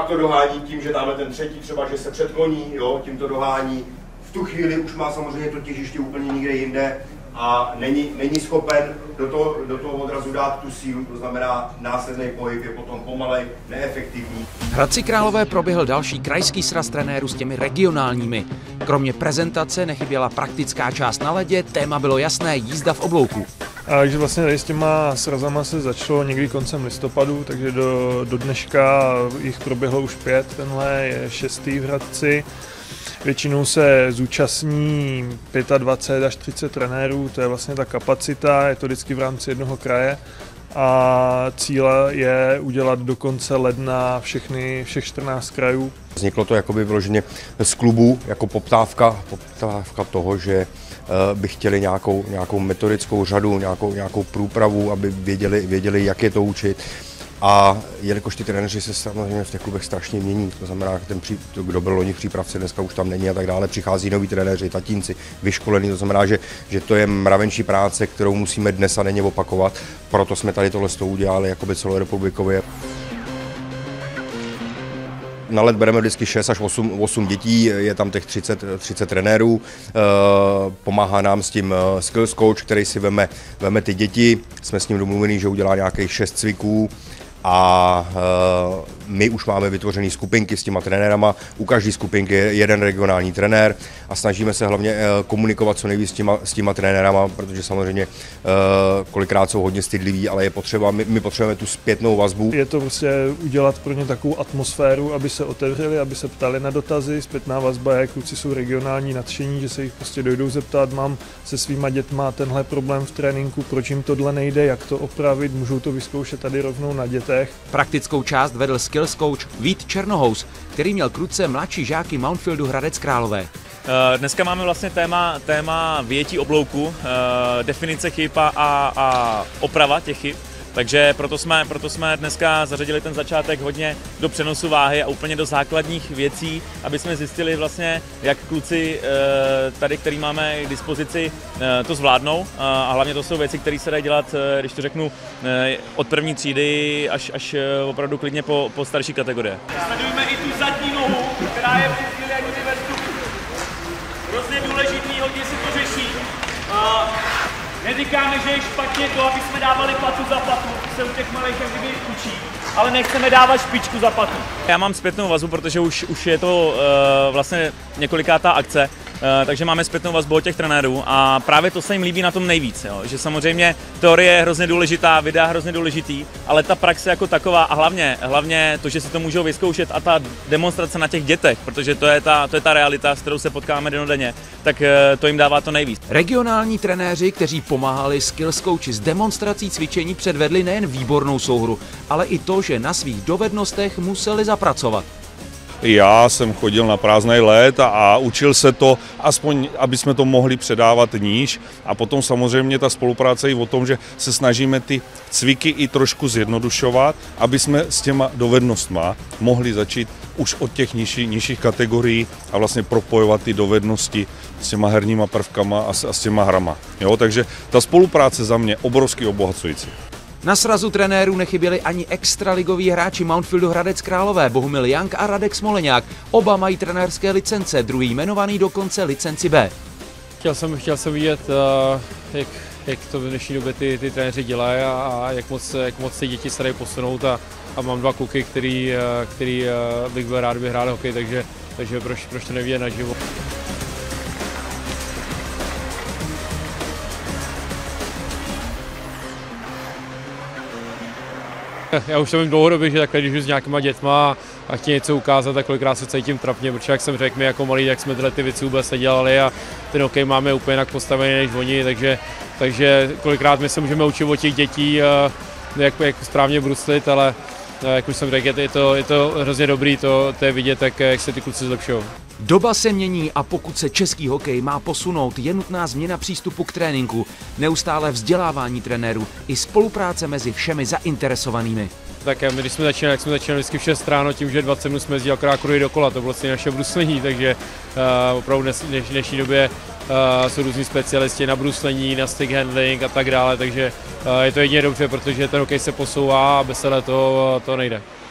pak to dohání tím, že dáme ten třetí třeba, že se předkloní, jo, tím to dohání. V tu chvíli už má samozřejmě to těžiště úplně někde jinde a není schopen do toho odrazu dát tu sílu, to znamená následný pohyb je potom pomalej, neefektivní. V Hradci Králové proběhl další krajský sraz trenérů s těmi regionálními. Kromě prezentace nechyběla praktická část na ledě, téma bylo jasné, jízda v oblouku. Takže vlastně tady s těma srazama se začalo někdy koncem listopadu, takže do dneška jich proběhlo už 5, tenhle je 6. v Hradci. Většinou se zúčastní 25 až 30 trenérů, to je vlastně ta kapacita, je to vždycky v rámci jednoho kraje a cíl je udělat do konce ledna všech 14 krajů. Vzniklo to jakoby vyloženě z klubu jako poptávka toho, že by chtěli nějakou metodickou řadu, nějakou průpravu, aby věděli, jak je to učit. A jelikož ty trenéři se samozřejmě v těch klubech strašně mění, to znamená, kdo byl loni v přípravce, dneska už tam není a tak dále, přichází noví trenéři, tatínci, vyškolení, to znamená, že to je mravenčí práce, kterou musíme dnes a denně opakovat, proto jsme tady tohle udělali jakoby celorepublikově. Na let bereme vždycky 6 až 8 dětí, je tam těch 30 trenérů, pomáhá nám s tím skills coach, který si veme ty děti, jsme s ním domluvení, že udělá nějakých 6 cviků a my už máme vytvořené skupinky s těma trenérama, u každé skupinky je jeden regionální trenér a snažíme se hlavně komunikovat co nejvíc s těma trenérama, protože samozřejmě kolikrát jsou hodně stydliví, ale je potřeba, my potřebujeme tu zpětnou vazbu. Je to prostě udělat pro ně takovou atmosféru, aby se otevřeli, aby se ptali na dotazy, zpětná vazba je, kluci jsou regionální nadšení, že se jich prostě dojdou zeptat, mám se svýma dětma tenhle problém v tréninku, proč jim tohle nejde, jak to opravit, můžou to vyzkoušet tady rovnou na dětech. Praktickou část vedl skills coach Vít Černohous, který měl k ruce mladší žáky Mountfieldu Hradec Králové. Dneska máme vlastně téma vyjetí oblouku, definice chyb a oprava těch chyb. Takže proto jsme dneska zařadili ten začátek hodně do přenosu váhy a úplně do základních věcí, aby jsme zjistili vlastně, jak kluci tady, který máme k dispozici, to zvládnou. A hlavně to jsou věci, které se dají dělat, když to řeknu, od první třídy až opravdu klidně po starší kategorie. Sledujeme i tu zadní nohu, která je při chvíli jako ve vstupu. Hrozně důležitý, hodně se to řeší. Neříkáme, že je špatně to, aby jsme dávali patu za patu, to se u těch malých jak kdyby učí, ale nechceme dávat špičku za patu. Já mám zpětnou vazbu, protože už je to vlastně několikátá akce, takže máme zpětnou vazbu od těch trenérů a právě to se jim líbí na tom nejvíc, jo? Že samozřejmě teorie je hrozně důležitá, videa hrozně důležitý, ale ta praxe jako taková a hlavně to, že si to můžou vyzkoušet a ta demonstrace na těch dětech, protože to je ta realita, s kterou se potkáme dennodenně, tak to jim dává to nejvíc. Regionální trenéři, kteří pomáhali skills coachi s demonstrací cvičení, předvedli nejen výbornou souhru, ale i to, že na svých dovednostech museli zapracovat. Já jsem chodil na prázdný led a učil se to, aspoň aby jsme to mohli předávat níž. A potom samozřejmě ta spolupráce je o tom, že se snažíme ty cviky i trošku zjednodušovat, aby jsme s těma dovednostma mohli začít už od těch nižších kategorií a vlastně propojovat ty dovednosti s těma herníma prvkama a s těma hrama. Jo, takže ta spolupráce za mě obrovsky obohacující. Na srazu trenérů nechyběli ani extraligoví hráči Mountfieldu Hradec Králové, Bohumil Young a Radek Smoleňák. Oba mají trenérské licence, druhý jmenovaný dokonce licenci B. Chtěl jsem vidět, jak to v dnešní době ty trenéři dělají a jak moc ty děti se dají posunout a mám 2 kluky, který bych byl rád, by hráli hokej, takže proč to nevidět naživo. Já už to vím dlouhodobě, že takhle, když jdu s nějakýma dětma a chtějí něco ukázat, tak kolikrát se cítím trapně, protože jak jsem řekl, my jako malí, jak jsme tyhle věci vůbec nedělali a ten hokej máme úplně jinak postavený než oni, takže kolikrát my se můžeme učit od těch dětí, jak správně bruslit, ale jak už jsem řekl, je to hrozně dobrý, to je vidět, jak se ty kluci zlepšují. Doba se mění a pokud se český hokej má posunout, je nutná změna přístupu k tréninku, neustále vzdělávání trenérů i spolupráce mezi všemi zainteresovanými. Tak my když jsme začínali vždycky v 6 ráno tím, že 20 minut jsme jezdili akorát kruhy dokola, to bylo vlastně naše bruslení, takže opravdu v dnešní době jsou různí specialisti na bruslení, na stick handling a tak dále, takže je to jedině dobře, protože ten hokej se posouvá a bez toho nejde.